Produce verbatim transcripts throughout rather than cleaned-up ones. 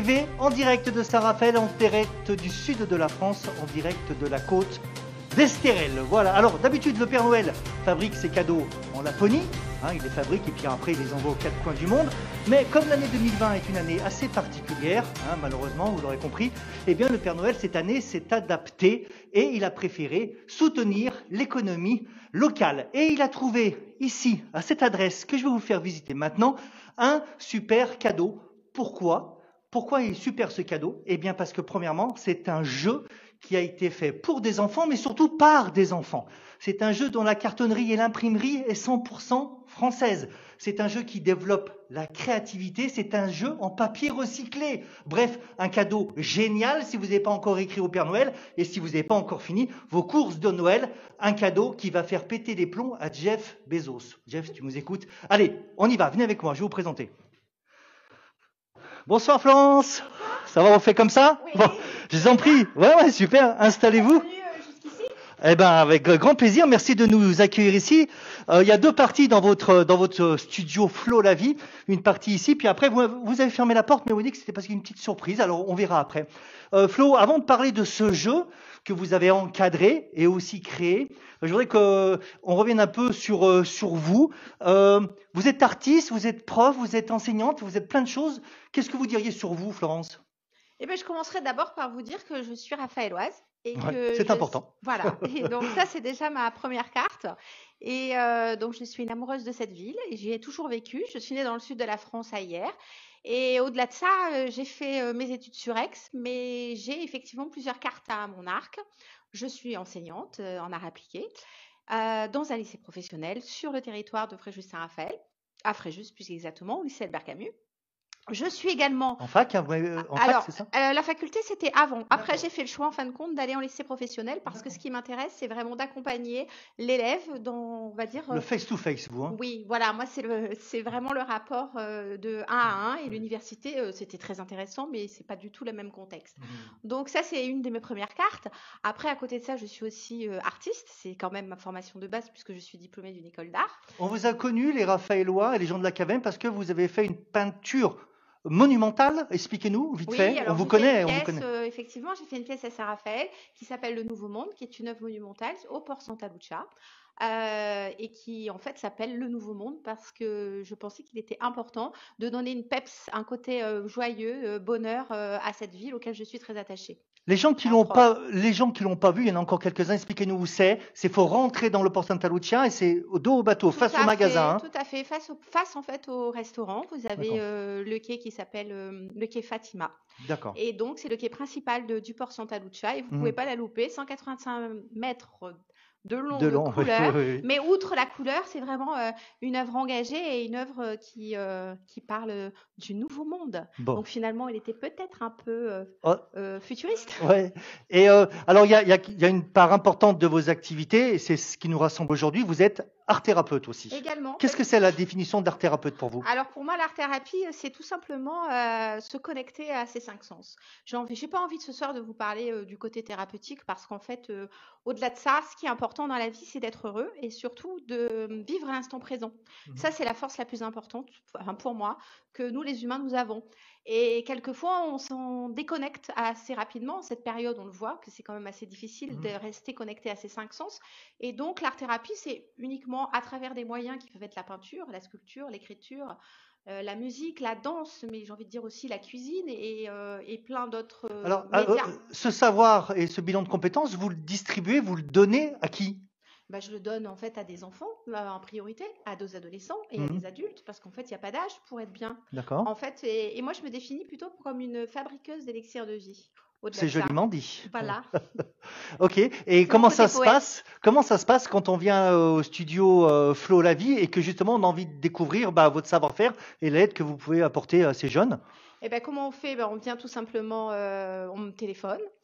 V, en direct de Saint-Raphaël, en direct du sud de la France, en direct de la côte d'Estérel. Voilà, alors d'habitude le Père Noël fabrique ses cadeaux en Laponie, hein, il les fabrique et puis après il les envoie aux quatre coins du monde. Mais comme l'année deux mille vingt est une année assez particulière, hein, malheureusement, vous l'aurez compris, eh bien le Père Noël cette année s'est adapté et il a préféré soutenir l'économie locale. Et il a trouvé ici, à cette adresse que je vais vous faire visiter maintenant, un super cadeau. Pourquoi ? Pourquoi il est super ce cadeau ? Eh bien parce que premièrement, c'est un jeu qui a été fait pour des enfants, mais surtout par des enfants. C'est un jeu dont la cartonnerie et l'imprimerie est cent pour cent française. C'est un jeu qui développe la créativité, c'est un jeu en papier recyclé. Bref, un cadeau génial si vous n'avez pas encore écrit au Père Noël et si vous n'avez pas encore fini vos courses de Noël. Un cadeau qui va faire péter les plombs à Jeff Bezos. Jeff, si tu nous écoutes. Allez, on y va, venez avec moi, je vais vous présenter. Bonsoir Florence. Ça va, on fait comme ça ? Oui. Bon, je vous en prie. Ouais, ouais, super. Installez-vous. Eh ben, avec grand plaisir. Merci de nous accueillir ici. Euh, il y a deux parties dans votre dans votre studio Flo la vie. Une partie ici, puis après vous, vous avez fermé la porte, mais vous dites que c'était parce qu'il y a une petite surprise. Alors on verra après. Euh, Flo, avant de parler de ce jeu que vous avez encadré et aussi créé, je voudrais que on revienne un peu sur euh, sur vous. Euh, vous êtes artiste, vous êtes prof, vous êtes enseignante, vous êtes plein de choses. Qu'est-ce que vous diriez sur vous, Florence ? Eh ben, je commencerai d'abord par vous dire que je suis raphaéloise. Et Ouais, que c'est je... important. Voilà. Et donc ça, c'est déjà ma première carte. Et euh, donc je suis une amoureuse de cette ville et j'y ai toujours vécu. Je suis née dans le sud de la France à Hyères. Et au-delà de ça, euh, j'ai fait euh, mes études sur Aix, mais j'ai effectivement plusieurs cartes à mon arc. Je suis enseignante euh, en art appliqué euh, dans un lycée professionnel sur le territoire de Fréjus-Saint-Raphaël, à Fréjus plus exactement, au lycée Albert Camus. Je suis également... En fac, hein, euh, en Alors, fac, c'est ça ? euh, la faculté, c'était avant. Après, D'accord. j'ai fait le choix, en fin de compte, d'aller en lycée professionnel parce que ce qui m'intéresse, c'est vraiment d'accompagner l'élève dans, on va dire... Le face-to-face, vous, hein ? Oui, voilà, moi, c'est le, c'est vraiment le rapport euh, de un à un. Et l'université, euh, c'était très intéressant, mais c'est pas du tout le même contexte. Mmh. Donc ça, c'est une de mes premières cartes. Après, à côté de ça, je suis aussi euh, artiste. C'est quand même ma formation de base puisque je suis diplômée d'une école d'art. On vous a connus, les Raphaélois et les gens de la Caverne, parce que vous avez fait une peinture monumentale. Expliquez-nous, vite Oui, fait. alors On vous j'ai fait connaît, une on vous pièce, connaît. euh, effectivement, j'ai fait une pièce à Saint-Raphaël qui s'appelle Le Nouveau Monde, qui est une œuvre monumentale au port Santa Lucia. Euh, et qui en fait s'appelle Le Nouveau Monde parce que je pensais qu'il était important de donner une peps, un côté euh, joyeux, euh, bonheur euh, à cette ville auquel je suis très attachée. Les gens qui l'ont pas, les gens qui l'ont pas vu, il y en a encore quelques-uns. Expliquez-nous où c'est. C'est faut rentrer dans le port Santa Lucia et c'est au dos au bateau, Tout face à au magasin. Hein. fait, tout à fait, face, au, face en fait au restaurant. Vous avez D'accord. euh, le quai qui s'appelle euh, le quai Fatima. D'accord. Et donc, c'est le quai principal de- du port Santa Lucia et vous ne Mhm. pouvez pas la louper. cent quatre-vingt-cinq mètres de long, De de, long, oui, couleur. oui, oui. Mais outre la couleur, c'est vraiment euh, une œuvre engagée et une œuvre euh, qui, euh, qui parle euh, du nouveau monde. Bon. Donc, finalement, il était peut-être un peu euh, Oh, euh, futuriste. ouais. Et euh, alors, il y a, il y a- il y a une part importante de vos activités, et c'est ce qui nous rassemble aujourd'hui. Vous êtes art-thérapeute aussi. Également. Qu'est-ce que c'est la définition d'art-thérapeute pour vous ? Alors pour moi, l'art-thérapie, c'est tout simplement euh, se connecter à ses cinq sens. J'ai envie, j'ai pas envie de ce soir de vous parler euh, du côté thérapeutique parce qu'en fait, euh, au-delà de ça, ce qui est important dans la vie, c'est d'être heureux et surtout de vivre l'instant présent. Mhm. Ça, c'est la force la plus importante, enfin, pour moi, que nous, les humains, nous avons. Et quelquefois, on s'en déconnecte assez rapidement. En cette période, on le voit, que c'est quand même assez difficile Mhm. de rester connecté à ses cinq sens. Et donc, l'art-thérapie, c'est uniquement à travers des moyens qui peuvent être la peinture, la sculpture, l'écriture, euh, la musique, la danse, mais j'ai envie de dire aussi la cuisine et, euh, et plein d'autres euh, Alors, euh, médias. euh, ce savoir et ce bilan de compétences, vous le distribuez, vous le donnez à qui ? Bah, je le donne en fait à des enfants euh, en priorité, à deux adolescents et à Mhm. des adultes, parce qu'en fait, il n'y a pas d'âge pour être bien. D'accord. En fait, et, et moi, je me définis plutôt comme une fabriqueuse d'élixir de vie. Au-delà C'est de ça, joliment dit. voilà. Ok. Et C'est mon comment côté ça se poète. passe? Comment ça se passe quand on vient euh, au studio euh, Flo la vie et que justement on a envie de découvrir bah, votre savoir-faire et l'aide que vous pouvez apporter à ces jeunes? Et ben comment on fait? Ben, on vient tout simplement, euh, on me téléphone.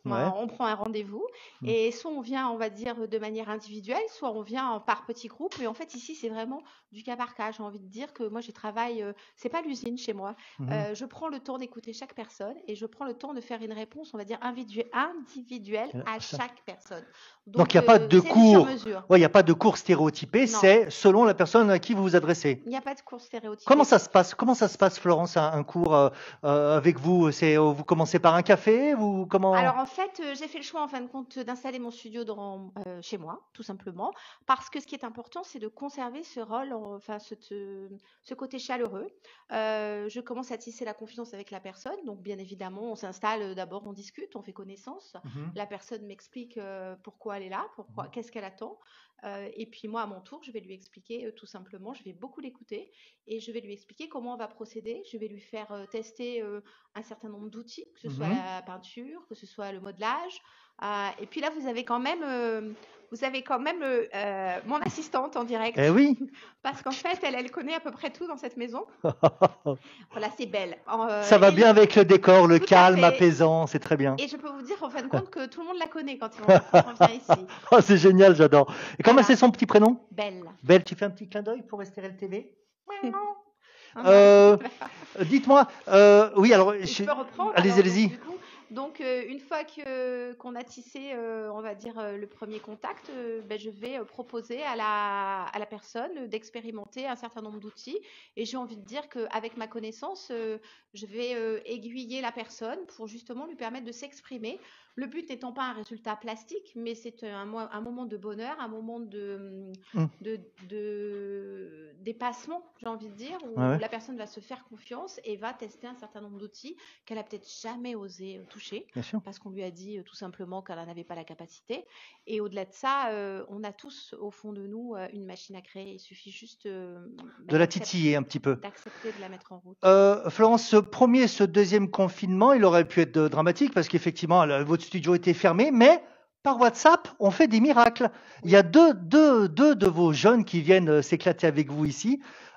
Ouais. on prend un rendez-vous Mm. et soit on vient, on va dire, de manière individuelle, soit on vient en- par petits groupes. Mais en fait, ici, c'est vraiment du cas par cas. J'ai envie de dire que moi, je travaille, euh, c'est pas l'usine chez moi. Mhm. Euh, je prends le temps d'écouter chaque personne et je prends le temps de faire une réponse, on va dire, individu- individuelle à Ça- chaque personne. Donc, il Donc, n'y a pas euh, de c'est du sur cours. mesure. Ouais, il n'y a pas de cours stéréotypé, Non, c'est selon la personne à qui vous vous adressez. il n'y a pas de cours Comment stéréotypé. ça se passe? Comment ça se passe, Florence, un, un cours euh, euh, avec vous? C'est euh, vous commencez par un café? Vous Alors comment? en fait, euh, j'ai fait le choix en fin de compte d'installer mon studio dans, euh, chez moi, tout simplement, parce que ce qui est important, c'est de conserver ce rôle, en- enfin ce, te- ce côté chaleureux. Euh, je commence à tisser la confiance avec la personne, donc bien évidemment, on s'installe euh, d'abord, on discute, on fait connaissance. Mhm. La personne m'explique euh, pourquoi elle est là, pourquoi, qu'est-ce qu'elle attend. Euh, et puis moi, à mon tour, je vais lui expliquer euh, tout simplement, je vais beaucoup l'écouter et je vais lui expliquer comment on va procéder. Je vais lui faire euh, tester euh, un certain nombre d'outils, que ce soit Mhm. la peinture, que ce soit le modelage. Euh, et puis là, vous avez quand même, euh, vous avez quand même euh, euh, mon assistante en direct, Eh oui. parce qu'en fait, elle, elle connaît à peu près tout dans cette maison. Voilà, c'est belle. Euh, Ça va et bien le- avec le décor, le tout à calme, fait. apaisant, c'est très bien. Et je peux vous dire en fin de compte que tout le monde la connaît quand on, quand on vient ici. Oh, c'est génial, j'adore. Et comment Voilà, c'est son petit prénom? belle. Belle, tu fais un petit clin d'œil pour Estérel T V? Voilà. Euh, Dites-moi, euh, oui, alors, Et je je- peux reprendre allez-y, alors, donc allez-y. du coup, donc euh, une fois que qu'on a tissé, euh, on va dire euh, le premier contact, euh, ben, je vais euh, proposer à la à la personne d'expérimenter un certain nombre d'outils. Et j'ai envie de dire qu'avec ma connaissance, euh, je vais euh, aiguiller la personne pour justement lui permettre de s'exprimer. Le but n'étant pas un résultat plastique, mais c'est un, mo- un moment de bonheur, un moment de, Hum, de, de dépassement, j'ai envie de dire, ouais, où ouais, la personne va se faire confiance et va tester un certain nombre d'outils qu'elle a peut-être jamais osé euh, toucher bien sûr. parce qu'on lui a dit euh, tout simplement qu'elle n'en avait pas la capacité. Et au-delà de ça, euh, on a tous au fond de nous euh, une machine à créer. Il suffit juste euh, bah, De la d'accept- titiller un petit peu. d'accepter de la mettre en route. Euh, Florence, ce premier, ce deuxième confinement, il aurait pu être euh, dramatique parce qu'effectivement, le- votre studio était fermé, mais par WhatsApp, on fait des miracles. Il y Oui. a deux, deux, deux de vos jeunes qui viennent euh, s'éclater avec vous ici,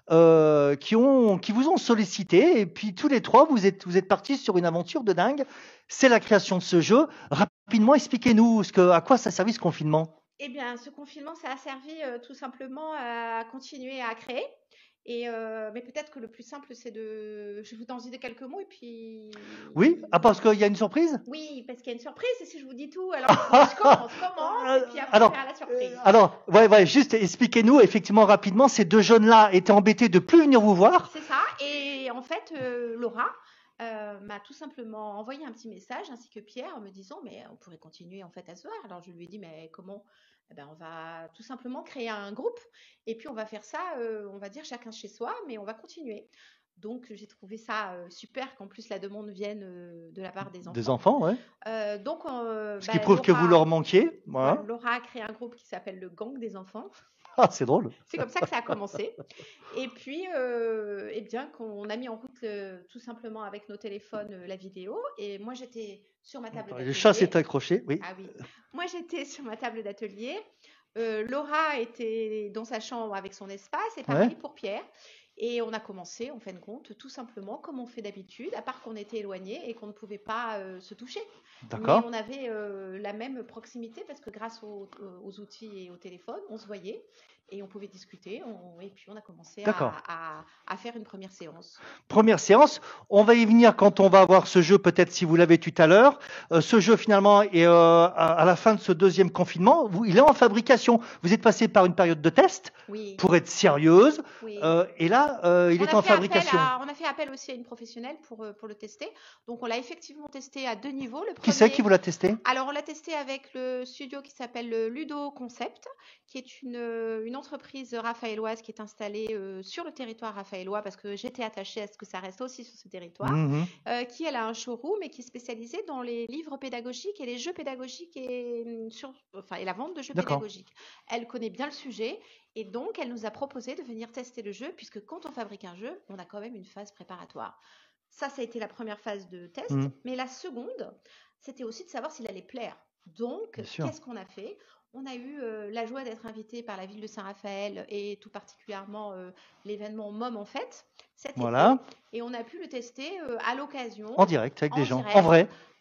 euh, qui ont, qui vous ont sollicité, et puis tous les trois, vous êtes, vous êtes partis sur une aventure de dingue. C'est la création de ce jeu. Rapidement, expliquez-nous ce que, à quoi ça a servi ce confinement. Eh bien, ce confinement, ça a servi euh, tout simplement à continuer à créer. Et euh, mais peut-être que le plus simple, c'est de. Je vous en dis quelques mots et puis. Oui? Ah, parce qu'il y a une surprise? Oui, parce qu'il y a une surprise. Et si je vous dis tout, alors je commence, commence, et puis après, on Alors, verra la surprise. alors, ouais, ouais, juste expliquez-nous effectivement rapidement, ces deux jeunes-là étaient embêtés de plus venir vous voir. C'est ça. Et en fait, euh, Laura euh, m'a tout simplement envoyé un petit message, ainsi que Pierre, en me disant, mais on pourrait continuer en fait à se voir. Alors je lui ai dit, mais comment? Eh ben, on va tout simplement créer un groupe et puis on va faire ça, euh, on va dire chacun chez soi, mais on va continuer. Donc j'ai trouvé ça euh, super qu'en plus la demande vienne euh, de la part des Des enfants. enfants, ouais. Euh, donc euh, Ce qui bah, prouve que vous Laura, leur manquiez. voilà, Voilà. Laura a créé un groupe qui s'appelle le Gang des enfants. Ah, c'est drôle. C'est comme ça que ça a commencé. Et puis, euh, eh bien, qu'on a mis en route le- tout simplement avec nos téléphones euh, la vidéo. Et moi, j'étais sur ma table Le chat s'est d'atelier. accroché, oui. Ah oui, moi j'étais sur ma table d'atelier. Euh, Laura était dans sa chambre avec son espace et Ouais, pareil pour Pierre. Et on a commencé, en fin de compte, tout simplement comme on fait d'habitude, à part qu'on était éloignés et qu'on ne pouvait pas euh, se toucher. Mais d'accord. on avait euh, la même proximité parce que grâce aux, aux outils et au téléphone, on se voyait et on pouvait discuter. On- et puis on a commencé à, D'accord. à- à faire une première séance. Première séance. On va y venir quand on va avoir ce jeu, peut-être si vous l'avez tout à l'heure. Euh, ce jeu, finalement, est euh, à, à la fin de ce deuxième confinement. Vous- il est en fabrication. Vous êtes passé par une période de test Oui, pour être sérieuse. oui. Euh, et là, euh, il On est a en fait appel fabrication. à, on a fait appel aussi à une professionnelle pour, euh, pour le tester. Donc on l'a effectivement testé à deux niveaux. Le Qui c'est qui premier, vous l'a testé? alors on l'a testé avec le studio qui s'appelle le Ludo Concept, qui est une, euh, une entreprise raphaéloise qui est installée euh, sur le territoire raphaélois parce que j'étais attachée à ce que ça reste aussi sur ce territoire, Mhm. euh, qui elle a un showroom et qui est spécialisée dans les livres pédagogiques et les jeux pédagogiques et, hum, sur, enfin, et la vente de jeux D'accord. pédagogiques. Elle connaît bien le sujet et donc elle nous a proposé de venir tester le jeu puisque quand on fabrique un jeu, on a quand même une phase préparatoire. Ça, ça a été la première phase de test, Mhm. mais la seconde, c'était aussi de savoir s'il allait plaire. Donc, Bien sûr. qu'est-ce qu'on a fait? On a eu euh, la joie d'être invité par la ville de Saint-Raphaël et tout particulièrement euh, l'événement M O M en fait cet Voilà. été et on a pu le tester euh, à l'occasion En direct avec en des gens. En direct vrai.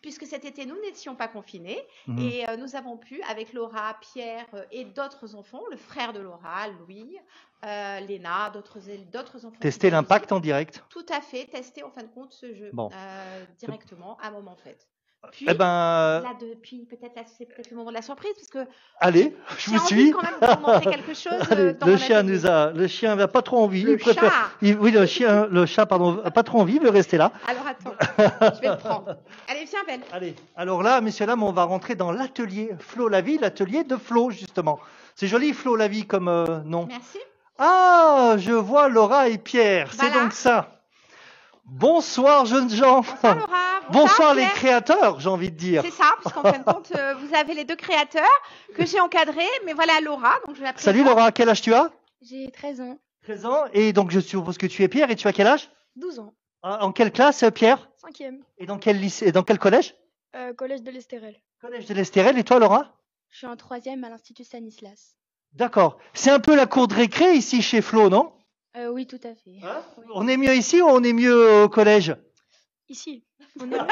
puisque cet été, nous n'étions pas confinés. Mhm. Et euh, nous avons pu, avec Laura, Pierre euh, et d'autres enfants, le frère de Laura, Louis, euh, Léna, d'autres d'autres enfants. Tester l'impact en direct. Tout à fait, tester en fin de compte ce jeu Bon. euh, directement à moment fait. Puis, eh ben... là, depuis, peut-être là, c'est peut-être le moment de la surprise, parce que allez, je vous suis. J'ai envie quand même de vous montrer quelque chose. Allez, dans le mon chien atelier. nous a, le chien n'a pas trop envie. Le il préfère, chat. il- oui, le chien, le chat, pardon, a pas trop envie, il veut rester là. Alors attends, je vais le prendre. Allez, viens, Belle. Allez, alors là, messieurs, dames, on va rentrer dans l'atelier Flo la vie, l'atelier de Flo, justement. C'est joli, Flo la vie, comme euh, nom. Merci. Ah, je vois Laura et Pierre, c'est Voilà. donc ça. Bonsoir, jeunes gens. Bonsoir, Laura. Bonsoir, les Pierre. créateurs, j'ai envie de dire. C'est ça, puisqu'en fin de compte, euh, vous avez les deux créateurs que j'ai encadrés. Mais voilà Laura, donc je la présente. Salut Laura, quel âge tu as? J'ai treize ans. treize ans, et donc je suppose que tu es Pierre, et tu as quel âge? douze ans. Ah, en quelle classe, Pierre? cinquième. Et dans quel lycée, dans quel collège? Euh, collège de l'Estérel. Collège de l'Estérel, et toi Laura? Je suis en troisième à l'Institut Stanislas. D'accord. C'est un peu la cour de récré ici chez Flo, non? Euh, oui, tout à fait. Hein? Oui. On est mieux ici ou on est mieux au collège? Ici. On est...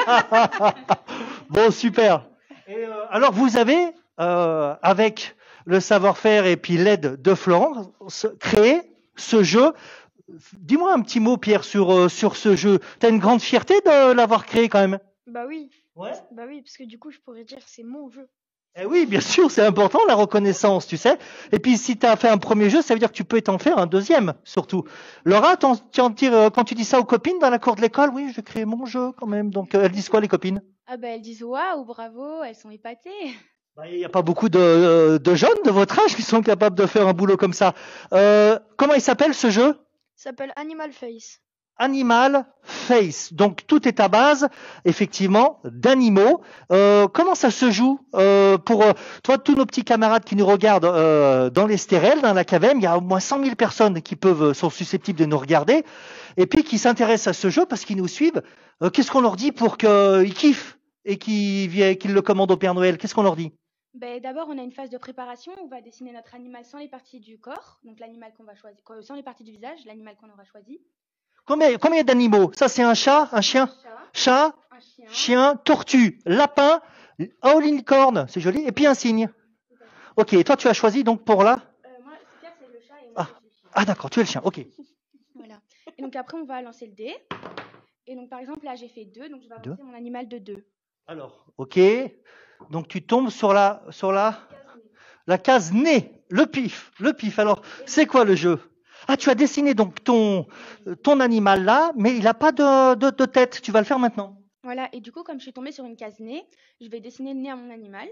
Bon, super. Et euh, alors, vous avez, euh, avec le savoir-faire et puis l'aide de Florence, créé ce jeu. Dis-moi un petit mot, Pierre, sur, euh, sur ce jeu. Tu as une grande fierté de l'avoir créé quand même? Bah oui. Ouais. Bah oui, parce que du coup, je pourrais dire c'est mon jeu. Eh oui, bien sûr, c'est important la reconnaissance, tu sais. Et puis si tu as fait un premier jeu, ça veut dire que tu peux t'en faire un deuxième, surtout. Laura, t'en- tu en tires, euh, quand tu dis ça aux copines dans la cour de l'école, oui, je crée mon jeu quand même. Donc euh, elles disent quoi les copines? Ah bah elles disent waouh, bravo, elles sont épatées. Bah, il n'y a pas beaucoup de, euh, de jeunes de votre âge qui sont capables de faire un boulot comme ça. Euh, comment il s'appelle ce jeu? Ça s'appelle Animal Face. Animal Face. Donc tout est à base, effectivement, d'animaux. Euh, comment ça se joue euh, pour euh, toi, tous nos petits camarades qui nous regardent euh, dans l'Estérel, dans la Caverne, il y a au moins cent mille personnes qui peuvent sont susceptibles de nous regarder et puis qui s'intéressent à ce jeu parce qu'ils nous suivent. Euh, Qu'est-ce qu'on leur dit pour qu'ils kiffent et qu'ils viennent- qu'ils le commandent au Père Noël? Qu'est-ce qu'on leur dit? Ben, d'abord, on a une phase de préparation où on va dessiner notre animal sans les parties du corps, donc l'animal qu'on va choisir, quoi, sans les parties du visage, l'animal qu'on aura choisi. Combien, combien d'animaux? Ça, c'est un chat, un chien, Chat, chat, un chien. chien, tortue, lapin, oh licorne, c'est joli, et puis un cygne. Ok, et toi tu as choisi donc pour là? Euh, moi, Pierre, c'est le chat et moi, Ah. je suis le chien. Ah d'accord, tu es le chien, ok. Voilà. Et donc après, on va lancer le dé. Et donc, par exemple, là, j'ai fait deux, donc je vais Deux. avancer mon animal de deux. Alors, ok, donc tu tombes sur la, sur la, la case nez, le pif, le pif. Alors, c'est quoi le jeu? Ah, tu as dessiné donc ton, ton animal là, mais il n'a pas de, de, de tête, tu vas le faire maintenant. Voilà, et du coup, comme je suis tombée sur une case nez, je vais dessiner le nez à mon animal.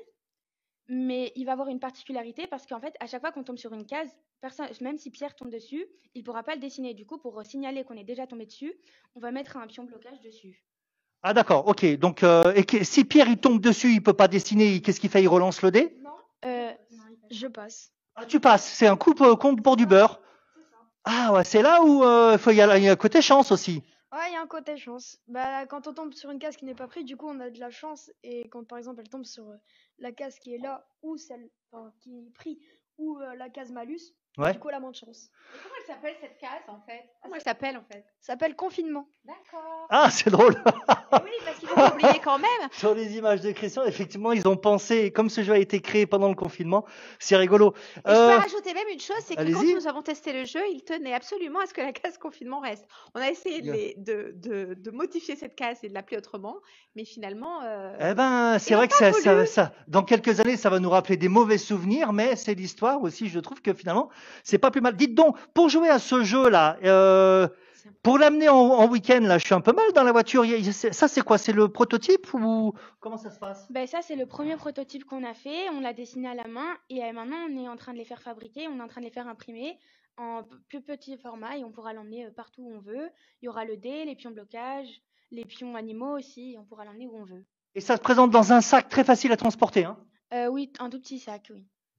Mais il va avoir une particularité parce qu'en fait, à chaque fois qu'on tombe sur une case, personne, même si Pierre tombe dessus, il ne pourra pas le dessiner. Du coup, pour signaler qu'on est déjà tombé dessus, on va mettre un pion blocage dessus. Ah d'accord, ok, donc euh, et que, si Pierre il tombe dessus, il peut pas dessiner, qu'est-ce qu'il fait? Il relance le dé? Non, euh, je passe. Ah, tu passes, c'est un coup pour, compte pour du beurre. Ah ouais, c'est là où euh, faut y aller, il y a un côté chance aussi. Ouais, il y a un côté chance. Bah, quand on tombe sur une case qui n'est pas prise, du coup, on a de la chance. Et quand, par exemple, elle tombe sur euh, la case qui est là, ou celle enfin, qui est prise, ou euh, la case malus, Ouais. du coup, elle a moins de chance. Et comment elle s'appelle cette case en fait? Comment elle s'appelle en fait? Ça s'appelle confinement. D'accord. Ah, c'est drôle. Et oui, parce qu'il faut pas oublier quand même. Sur les images de Christian, effectivement, ils ont pensé, comme ce jeu a été créé pendant le confinement, c'est rigolo. Et je Euh, peux rajouter même une chose, c'est que quand allez-y. nous avons testé le jeu, il tenait absolument à ce que la case confinement reste. On a essayé de, Bien. les- de, de, de modifier cette case et de l'appeler autrement, mais finalement, euh, Eh ben, c'est Ils vrai ont que pas ça, ça, voulu. ça- dans quelques années, ça va nous rappeler des mauvais souvenirs, mais c'est l'histoire aussi. Je trouve que finalement, c'est pas plus mal. Dites donc, pour jouer à ce jeu-là, euh, pour l'amener en, en week-end, là, je suis un peu mal dans la voiture. Il y a- c'est- Ça, c'est quoi? C'est le prototype ou comment ça se passe? Ben, ça, c'est le premier prototype qu'on a fait. On l'a dessiné à la main et euh, maintenant, on est en train de les faire fabriquer. On est en train de les faire imprimer en p- plus petit format et on pourra l'emmener euh, partout où on veut. Il y aura le dé, les pions blocage, les pions animaux aussi. On pourra l'emmener où on veut. Et ça se présente dans un sac très facile à transporter, hein? Euh, oui, un tout petit sac, oui.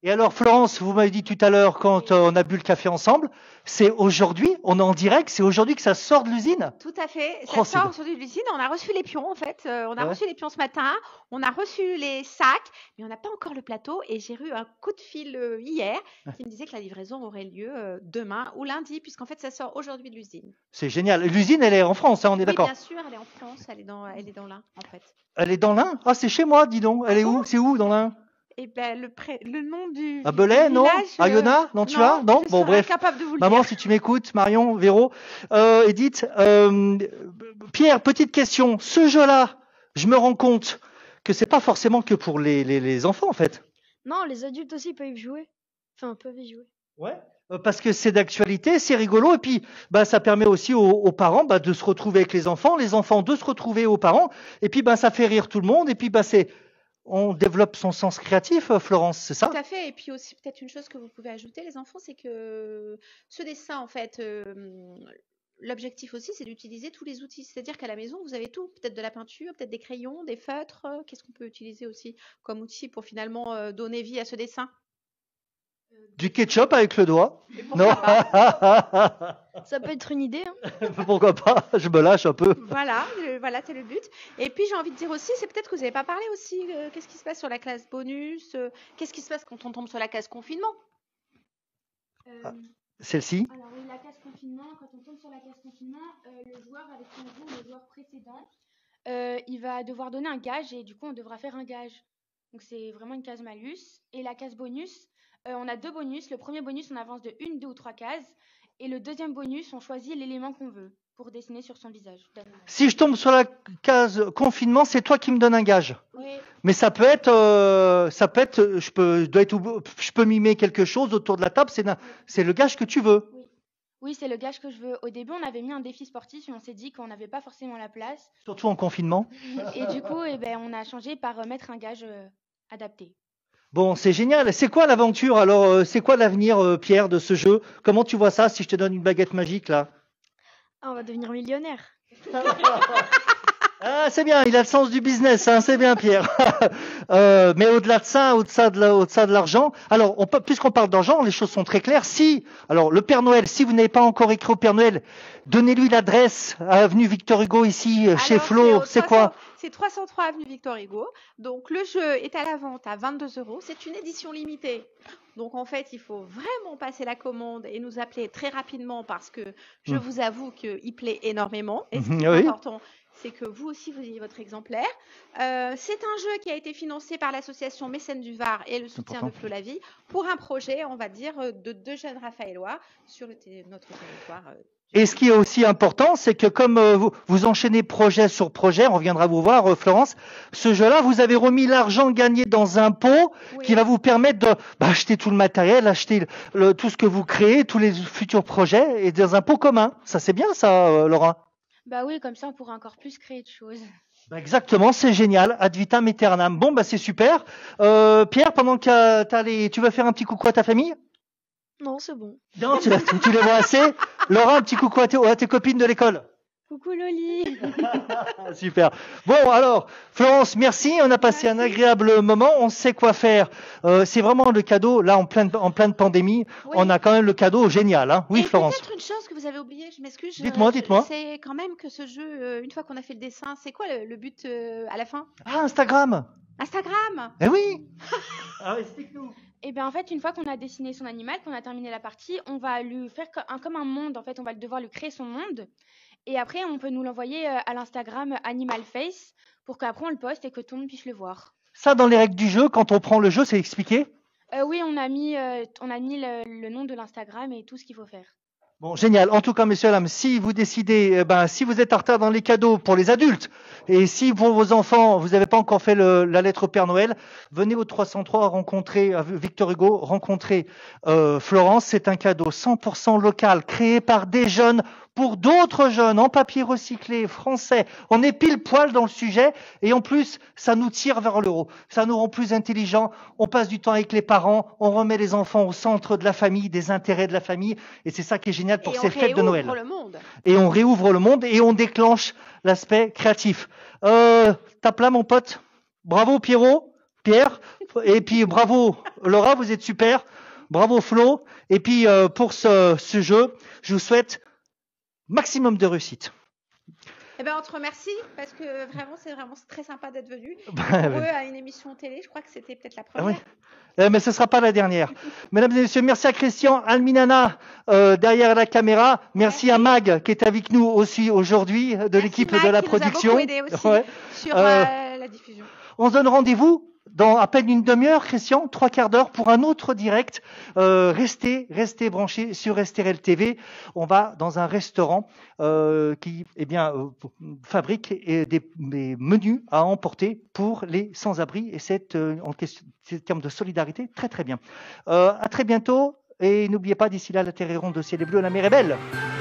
Et alors, Florence, vous m'avez dit tout à l'heure, quand euh, on a bu le café ensemble, c'est aujourd'hui, on est en direct, c'est aujourd'hui que ça sort de l'usine? Tout à fait. Ça Oh, c'est sort bien. aujourd'hui de l'usine. On a reçu les pions, en fait. Euh, on a Ouais. reçu les pions ce matin. On a reçu les sacs, mais on n'a pas encore le plateau. Et j'ai eu un coup de fil euh, hier qui me disait que la livraison aurait lieu euh, demain ou lundi, puisqu'en fait, ça sort aujourd'hui de l'usine. C'est génial. L'usine, elle est en France, hein, on est Oui, d'accord? bien sûr, elle est en France. Elle est dans, elle est dans l'Ain, en fait. Elle est dans l'Ain? Ah, c'est chez moi, dis donc. Elle Ah est bon? où? C'est où dans l'Ain? Et ben le, pré- le nom du, À du Belay, non? village. À euh, Yona? Non, tu as? Non? je Bon, serais bref. incapable de vous le Maman, dire. si tu m'écoutes, Marion, Véro, euh, Edith, euh, Pierre, petite question. Ce jeu-là, je me rends compte que c'est pas forcément que pour les, les, les enfants, en fait. Non, les adultes aussi peuvent y jouer. Enfin, peuvent y jouer. Ouais. Euh, Parce que c'est d'actualité, c'est rigolo, et puis bah, ça permet aussi aux, aux parents bah, de se retrouver avec les enfants, les enfants de se retrouver aux parents, et puis bah, ça fait rire tout le monde, et puis bah, c'est, on développe son sens créatif, euh, Florence, c'est ça? Tout à fait. Et puis aussi, peut-être une chose que vous pouvez ajouter, les enfants, c'est que ce dessin, en fait, euh, l'objectif aussi, c'est d'utiliser tous les outils. C'est-à-dire qu'à la maison, vous avez tout. Peut-être de la peinture, peut-être des crayons, des feutres. euh, Qu'est-ce qu'on peut utiliser aussi comme outil pour finalement euh, donner vie à ce dessin? Du ketchup avec le doigt? Non? Ça peut être une idée. Hein. Pourquoi pas? Je me lâche un peu. Voilà, le- voilà, c'est le but. Et puis j'ai envie de dire aussi, c'est peut-être que vous n'avez pas parlé aussi, euh, qu'est-ce qui se passe sur la classe bonus, euh, qu'est-ce qui se passe quand on tombe sur la case confinement? Euh, Celle-ci? alors oui, la case confinement, quand on tombe sur la case confinement, euh, le joueur avec qui on joue, le joueur précédent, euh, il va devoir donner un gage et du coup on devra faire un gage. Donc c'est vraiment une case malus. Et la case bonus, euh, on a deux bonus. Le premier bonus, on avance de une, deux ou trois cases. Et le deuxième bonus, on choisit l'élément qu'on veut pour dessiner sur son visage. Si je tombe sur la case confinement, c'est toi qui me donnes un gage. Oui, Mais ça peut être, euh, ça peut être, je peux, je dois être, au- je peux mimer quelque chose autour de la table. C'est, na- c'est le gage que tu veux. oui. Oui, c'est le gage que je veux. Au début, on avait mis un défi sportif et on s'est dit qu'on n'avait pas forcément la place. Surtout en confinement. Et du coup, eh ben, on a changé par euh, mettre un gage euh, adapté. Bon, c'est génial. C'est quoi l'aventure? Alors, euh, c'est quoi l'avenir, euh, Pierre, de ce jeu? Comment tu vois ça si je te donne une baguette magique là? Ah, on va devenir millionnaire. Ah, c'est bien. Il a le sens du business, hein, c'est bien, Pierre. Euh, mais au-delà de ça, au-delà de, la- au-delà de l'argent, alors, on peut- puisqu'on parle d'argent, les choses sont très claires. Si, alors, le Père Noël, si vous n'avez pas encore écrit au Père Noël, donnez-lui l'adresse à avenue Victor Hugo ici, euh, chez Alors, Flo. au C'est 300 quoi? C'est trois cent trois avenue Victor Hugo. Donc le jeu est à la vente à vingt-deux euros. C'est une édition limitée. Donc en fait, il faut vraiment passer la commande et nous appeler très rapidement parce que je Mm. vous avoue qu'il plaît énormément. Et ce qui Mhm, est oui. important, c'est que vous aussi, vous ayez votre exemplaire. Euh, c'est un jeu qui a été financé par l'association Mécènes du Var et le soutien Important. de Flo Lavie pour un projet, on va dire, euh, de deux jeunes Raphaélois sur le té- notre territoire. euh, Et ce qui est aussi important, c'est que comme euh, vous, vous enchaînez projet sur projet, on reviendra vous voir, euh, Florence, ce jeu-là, vous avez remis l'argent gagné dans un pot Oui. qui va vous permettre de bah, acheter tout le matériel, acheter le- le- tout ce que vous créez, tous les futurs projets, et dans un pot commun. Ça, c'est bien, ça, euh, Laura? Bah oui, comme ça, on pourra encore plus créer de choses. Bah, exactement, c'est génial. Ad vitam aeternam. Bon, bah c'est super. Euh, Pierre, pendant que t'as les... tu veux faire un petit coucou à ta famille? Non, c'est bon. Non, tu, tu- tu les vois assez. Laura, un petit coucou à tes, à tes copines de l'école. Coucou Loli. Ah, super. Bon, alors, Florence, merci. On a passé un agréable moment. On sait quoi faire. Euh, c'est vraiment le cadeau, là, en pleine, en pleine pandémie. Oui. On a quand même le cadeau génial. Hein. Oui, Et Florence. peut-être une chose que vous avez oubliée, je m'excuse. je- Dites-moi, dites-moi. C'est quand même que ce jeu, euh, une fois qu'on a fait le dessin, c'est quoi le, le but euh, à la fin? Ah, Instagram. Instagram! Eh oui. Ah, explique-nous. Et bien en fait, une fois qu'on a dessiné son animal, qu'on a terminé la partie, on va lui faire co- un, comme un monde. En fait, on va devoir lui créer son monde. Et après, on peut nous l'envoyer euh, à l'Instagram Animal Face pour qu'après on le poste et que tout le monde puisse le voir. Ça, dans les règles du jeu, quand on prend le jeu, c'est expliqué? Euh, oui, on a mis, euh, on a mis le, le nom de l'Instagram et tout ce qu'il faut faire. Bon, génial. En tout cas, messieurs, dames, si vous décidez, eh ben, si vous êtes en retard dans les cadeaux pour les adultes, et si pour vos enfants, vous n'avez pas encore fait le- la lettre au Père Noël, venez au trois cent trois rencontrer à Victor Hugo, rencontrer euh, Florence. C'est un cadeau cent pour cent local, créé par des jeunes pour d'autres jeunes, en papier recyclé, français. On est pile poil dans le sujet, et en plus, ça nous tire vers le haut. Ça nous rend plus intelligents. On passe du temps avec les parents, on remet les enfants au centre de la famille, des intérêts de la famille, et c'est ça qui est génial pour Et ces on fêtes de Noël. réouvre le monde. Et on réouvre le monde et on déclenche l'aspect créatif. Euh, tape là, mon pote. Bravo, Pierrot. Pierre. Et puis bravo Laura, vous êtes super. Bravo Flo. Et puis euh, pour ce, ce jeu, je vous souhaite maximum de réussite. Eh ben, on te remercie parce que vraiment, c'est vraiment très sympa d'être venu. Bah, Pour eux, ouais. à une émission télé, je crois que c'était peut-être la Ah oui. première. Euh, mais ce ne sera pas la dernière. Mesdames et messieurs, merci à Christian, Alminana euh, derrière la caméra. Merci, Merci. à Mag qui est avec nous aussi aujourd'hui de Merci, l'équipe Mag, de la qui nous a production. beaucoup aidé aussi Ouais. sur Euh, euh, la diffusion. On se donne rendez-vous dans à peine une demi-heure, Christian, trois quarts d'heure pour un autre direct. Euh, restez, restez branchés sur S T R L T V. On va dans un restaurant euh, qui, eh bien, euh, fabrique eh, des, des menus à emporter pour les sans-abri. Et c'est euh, en question, c'est en termes de solidarité très très bien. Euh, à très bientôt et n'oubliez pas d'ici là, la terre est ronde, le ciel est bleu, la mer est belle.